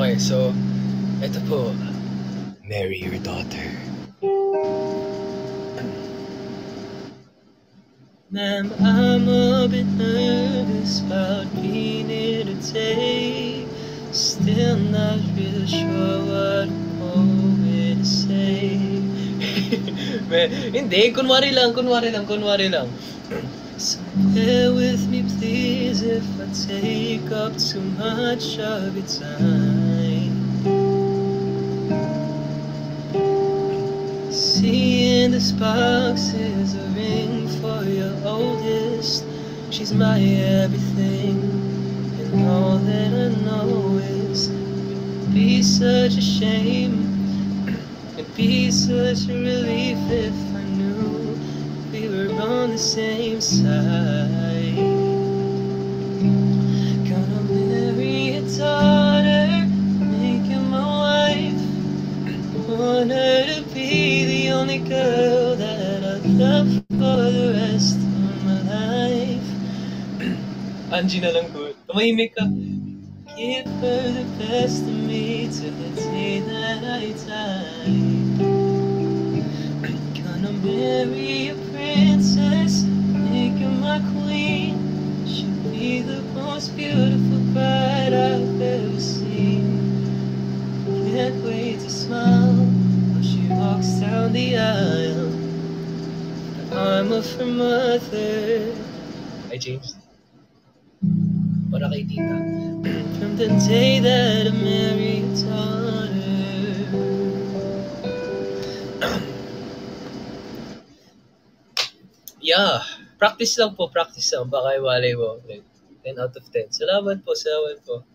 Okay, so, eto po. Marry your daughter. Ma'am, I'm a bit nervous about being here today. Still not real sure what I'm going to say. Hindi, kunwari lang. So bear with me please if I take up too much of your time. See in this box is a ring for your oldest. She's my everything, and all that I know is it'd be such a shame, it'd be such a relief if I knew we were on the same side. Gonna marry your daughter, make her my wife. Want her to be the only girl that I love for the rest of my life. Angie na lang po. Tumahimik ka. Give her the best of me till the day that I die. Gonna marry a princess, make her my queen. She'll be the most beautiful bride I've ever seen. Can't wait to smile when she walks down the aisle. The arm of her mother. Hi, James. Para kay tita. From the day that I married your daughter. Yeah, practice lang po. Baka iwalay mo. Like, 10 out of 10. Salamat po.